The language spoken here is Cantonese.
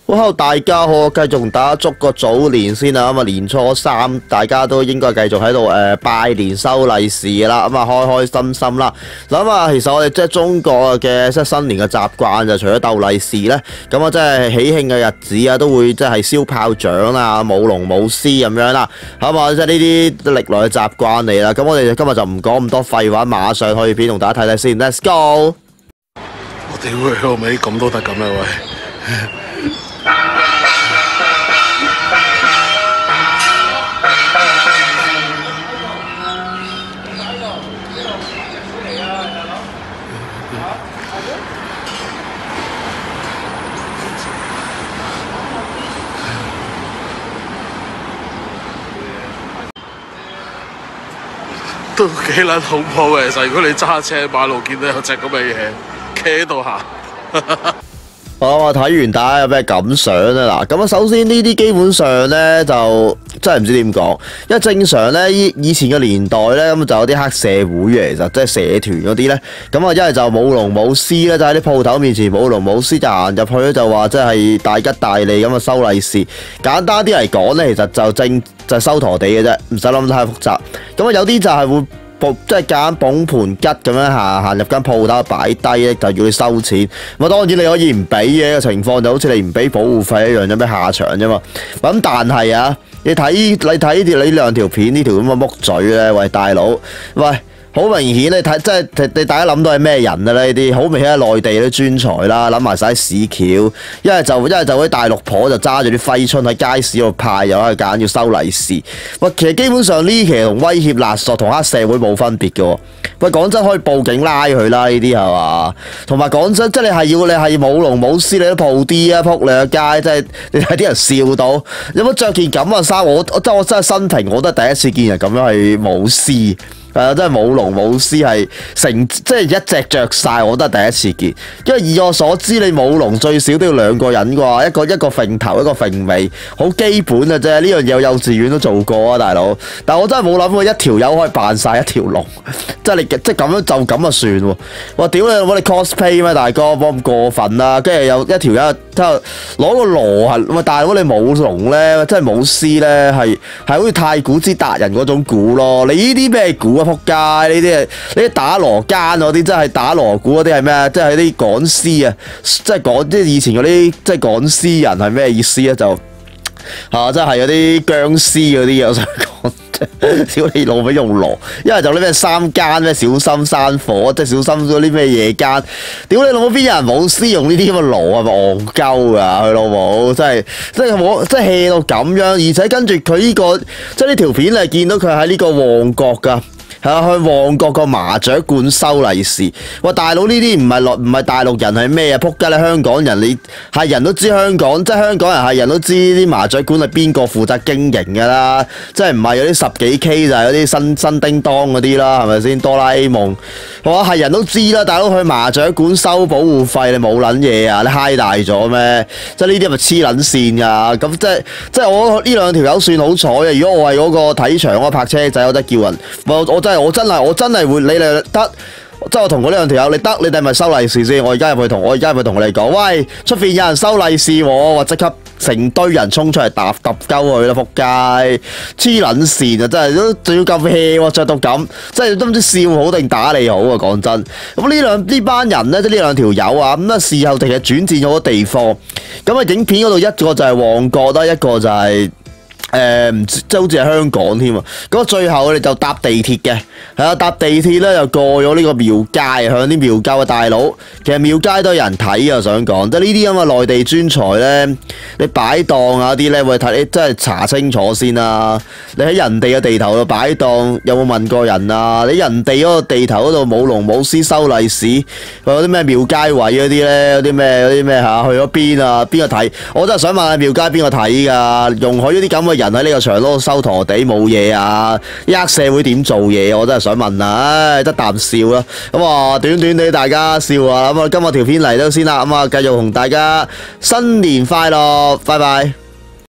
好，大家好，繼續同大家祝個早年先啊！咁啊，年初三大家都應該繼續喺度拜年收利是啦，咁啊開開心心啦。咁啊，其實我哋即係中國嘅即係新年嘅習慣就除咗鬥利是咧，咁啊即係喜慶嘅日子啊，都會即係燒炮仗啊、舞龍舞獅咁樣啦。咁啊，即係呢啲歷來嘅習慣嚟啦。咁我哋今日就唔講咁多廢話，馬上去片同大家睇睇先。Let's go！ 我屌佢老味，咁都得咁啊喂！都幾撚恐怖嘅，其實如果你揸車馬路見到有隻咁嘅嘢企喺度行， 我睇完大家有咩感想啊？嗱，咁啊，首先呢啲基本上咧就真係唔知點講，因為正常咧以前嘅年代咧咁就有啲黑社會嘅，其實即係社團嗰啲咧，咁啊一係就舞龍舞獅咧，就喺啲鋪頭面前舞龍舞獅，就行入去咧就話即係大吉大利咁啊收利是。簡單啲嚟講咧，其實就收陀地嘅啫，唔使諗太複雜。咁啊有啲就係會即係揀捧盤吉咁樣行入間鋪頭擺低咧，就要你收錢。咁當然你可以唔俾嘅情況，就好似你唔俾保護費一樣，有咩下場啫嘛。咁但係啊，你睇你兩條片呢條咁嘅木嘴咧，喂大佬，喂！好明顯你睇，即係你大家諗到係咩人啊？呢啲好明顯係內地啲專才啦，諗埋晒啲屎橋，一係就啲大陸婆就揸住啲揮春喺街市度派，又喺度揀要收利是。喂，其實基本上呢期同威脅勒索同黑社會冇分別嘅喎。喂，講真可以報警拉佢啦，呢啲係嘛？同埋講真，即係你係舞龍舞獅，你都鋪啲啊，撲你個街，即係你睇啲人笑到，有冇着件咁嘅衫？我真係生平我都係第一次見人咁樣去舞獅。真係舞龍舞獅係即係一隻着晒，我都係第一次見。因為以我所知，你舞龍最少都要兩個人啩，一個揈頭，一個揈尾，好基本嘅啫。呢樣嘢幼稚園都做過啊，大佬。但我真係冇諗過一條友可以扮晒一條龍，即係咁樣就咁就算喎。我屌你，我哋 cosplay 咩大哥，冇咁過分啦。跟住又一條友攞個鑼啊，喂大佬你舞龍咧，即係舞獅咧，係好似太鼓之達人嗰種鼓咯。你呢啲咩鼓啊？仆街！呢啲打鑼間嗰啲，真係打鑼鼓嗰啲係咩啊？即係啲趕屍啊！即係以前嗰啲即係趕屍人係咩意思啊？就即係嗰啲僵屍嗰啲，我想講。屌你老味用鑼，一係就啲咩三更咩小心山火，即係小心嗰啲咩夜間。屌你老母邊有人舞獅用呢啲咁嘅鑼啊？咪戇鳩啊！佢老母真係我真係 hea 到咁樣，而且跟住佢呢個即係呢條片你係見到佢喺呢個旺角㗎。去旺角個麻雀館收利是，喂大佬呢啲唔係大陸人係咩啊？仆街啦！香港人你係人都知香港，即係香港人係人都知啲麻雀館係邊個負責經營㗎啦，即係唔係有啲十幾 K 就係嗰啲新叮當嗰啲啦，係咪先？哆啦 A 夢，我係人都知啦，大佬去麻雀館收保護費你冇撚嘢啊？你嗨大咗咩？即係呢啲咪黐撚線㗎？咁即係我呢兩條友算好彩啊！如果我係嗰個睇場嗰個泊車仔，有得叫人，我真係會你哋得，即係我同嗰兩條友，你哋咪收利是先。我而家入去同你哋講，喂，出邊有人收利是喎，我即刻成堆人衝出嚟揼鳩佢啦，仆街黐撚線啊！真係仲要咁 hea 喎，着到咁，真係都唔知笑好定打你好啊！講真，咁呢班人咧，即係呢兩條友啊，咁啊事後其實轉戰咗好多地方，咁啊影片嗰度一個就係旺角啦，一個就係。唔知即係好似係香港添啊！咁最後我哋就搭地鐵嘅，係啊，搭地鐵咧就過咗呢個廟街，向啲廟街嘅大佬。其實廟街都有人睇啊，想講即係呢啲咁嘅內地專才咧，你擺檔啊啲咧，會睇你真係查清楚先啦。你喺人哋嘅地頭度擺檔，有冇問過人啊？你人哋嗰個地頭嗰度舞龍舞獅收利是，嗰啲咩廟街位嗰啲咧，嗰啲咩嚇去咗邊啊？邊個睇？我真係想問下廟街邊個睇㗎？容許呢啲咁嘅人喺呢個場度收陀地冇嘢啊？黑社會點做嘢？我真係想問啊！唉，得啖笑啦。咁啊，短短地大家笑啊。咁啊，今日條片嚟到先啦。咁啊，繼續同大家新年快樂，拜拜。